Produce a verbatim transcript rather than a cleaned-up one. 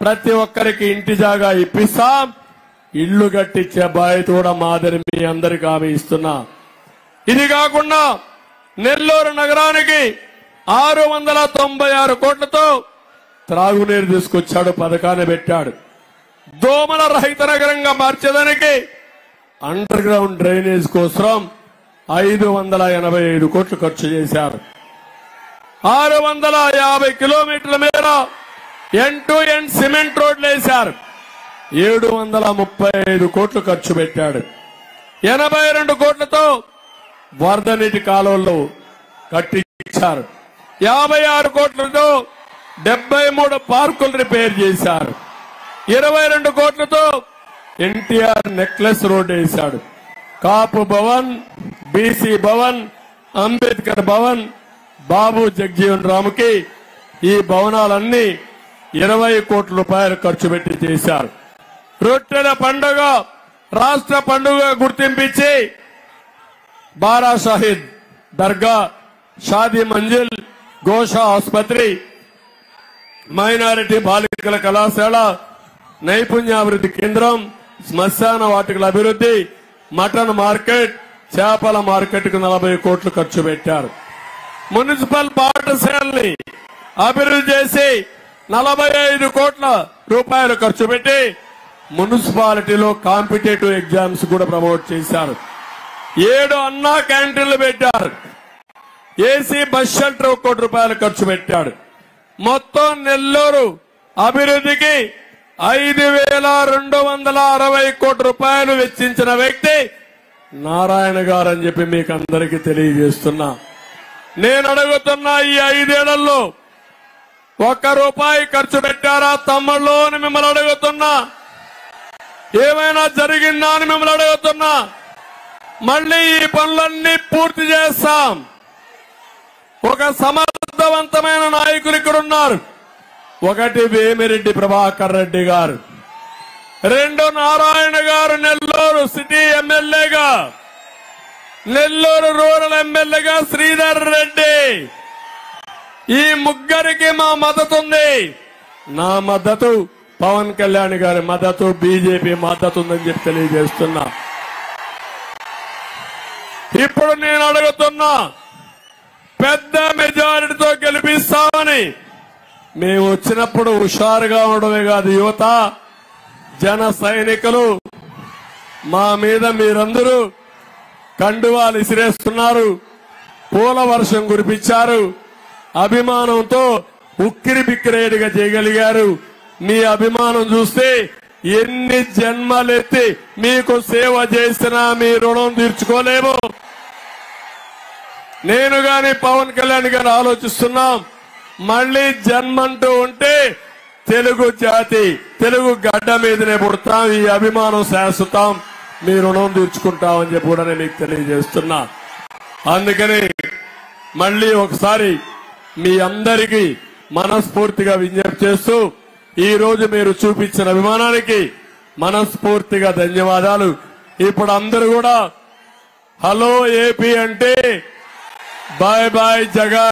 ప్రతి ఒక్కరికి ఇంటి జాగా ఇప్పిస్తాం, ఇళ్లు కట్టించే బాధ్యత కూడా మాదిరి మీ అందరికీ హామీ ఇస్తున్నా. ఇది కాకుండా నెల్లూరు నగరానికి ఆరు వందల తొంభై ఆరు కోట్లతో త్రాగునీరు తీసుకొచ్చాడు, పథకాన్ని పెట్టాడు. దోమల రహిత నగరంగా మార్చేదానికి అండర్ గ్రౌండ్ డ్రైనేజ్ కోసం ఐదు వందల ఎనభై ఐదు కోట్లు ఖర్చు చేశారు. ఆరు వందల యాభై కిలోమీటర్ల మేర ఎన్ టు ఎన్ సిమెంట్ రోడ్లు వేశారు. ఏడు వందల ముప్పై ఐదు కోట్లు ఖర్చు పెట్టాడు. ఎనభై రెండు కోట్లతో వరద నీటి కాలువలు కట్టించారు. యాభై ఆరు కోట్లతో డెబ్బై మూడు పార్కులు రిపేర్ చేశారు. ఇరవై రెండు కోట్లతో ఎన్టీఆర్ నెక్లెస్ రోడ్ వేశాడు. కాపు భవన్, బీసీ భవన్, అంబేద్కర్ భవన్, బాబు జగజీవన్ రాముకి ఈ భవనాలన్నీ ఇరవై కోట్ల రూపాయలు ఖర్చు పెట్టి చేశారు. రొట్టెల పండుగ రాష్ట్ర పండుగ గుర్తింపించి బారా షాహిద్ దర్గా, షాదీ మంజిల్, గోషా ఆసుపత్రి, మైనారిటీ బాలికల కళాశాల, నైపుణ్యాభివృద్ధి కేంద్రం, శ్మశాన వాటికల అభివృద్ధి, మటన్ మార్కెట్, చేపల మార్కెట్ కు నలభై కోట్లు ఖర్చు పెట్టారు. మున్సిపల్ పాఠశాలని అభివృద్ధి చేసి నలభై ఐదు కోట్ల రూపాయలు ఖర్చు పెట్టి మున్సిపాలిటీలో కాంపిటేటివ్ ఎగ్జామ్స్ కూడా ప్రమోట్ చేశారు. ఏడు అన్నా క్యాంటీన్లు పెట్టారు. ఏసీ బస్ షెల్టర్ ఒక కోటి రూపాయలు ఖర్చు పెట్టాడు. మొత్తం నెల్లూరు అభివృద్ధికి ఐదు వేల రెండు వందల అరవై కోట్ల రూపాయలు వెచ్చించిన వ్యక్తి నారాయణ గారు అని చెప్పి మీకు అందరికీ తెలియజేస్తున్నా. నేను అడుగుతున్నా, ఈ ఐదేళ్లలో ఒక్క రూపాయి ఖర్చు పెట్టారా తమ్ముళ్ళు అని మిమ్మల్ని అడుగుతున్నా. ఏమైనా జరిగిందా అని మిమ్మల్ని అడుగుతున్నా. మళ్లీ ఈ పనులన్నీ పూర్తి చేస్తాం. ఒక సమర్థవంతమైన నాయకులు ఇక్కడ ఉన్నారు. ఒకటి వేమిరెడ్డి ప్రభాకర్ రెడ్డి గారు, రెండు నారాయణ గారు నెల్లూరు సిటీ ఎమ్మెల్యేగా, నెల్లూరు రూరల్ ఎమ్మెల్యేగా శ్రీధర్ రెడ్డి. ఈ ముగ్గురికి మా మద్దతు ఉంది. నా మద్దతు, పవన్ కళ్యాణ్ గారి మద్దతు, బీజేపీ మద్దతు ఉందని చెప్పి తెలియజేస్తున్నా. ఇప్పుడు నేను అడుగుతున్నా, పెద్ద మెజారిటీతో గెలిపిస్తామని. మేము వచ్చినప్పుడు హుషారుగా ఉండడమే కాదు, యువత, జన సైనికులు మా మీద మీరందరూ కండువాలు ఇసిరేస్తున్నారు, పూల వర్షం కురిపించారు, అభిమానంతో ఉక్కిరి బిక్కిరేడుగా చేయగలిగారు. మీ అభిమానం చూస్తే ఎన్ని జన్మలెత్తి మీకు సేవ చేసినా మీ రుణం తీర్చుకోలేము. నేను గాని పవన్ కళ్యాణ్ గారు ఆలోచిస్తున్నాం, మళ్లీ జన్మంటూ ఉంటే తెలుగు జాతి తెలుగు గడ్డ మీదనే పుడతాం. ఈ అభిమానం శాశ్వతం, మీ రుణం తీర్చుకుంటామని చెప్పి కూడా నేను మీకు తెలియజేస్తున్నా. అందుకని మళ్లీ ఒకసారి మీ అందరికీ మనస్ఫూర్తిగా విజ్ఞప్తి చేస్తూ, ఈ రోజు మీరు చూపించిన అభిమానానికి మనస్ఫూర్తిగా ధన్యవాదాలు. ఇప్పుడు అందరూ కూడా హలో ఏపీ అంటే బాయ్ బాయ్ జగన్.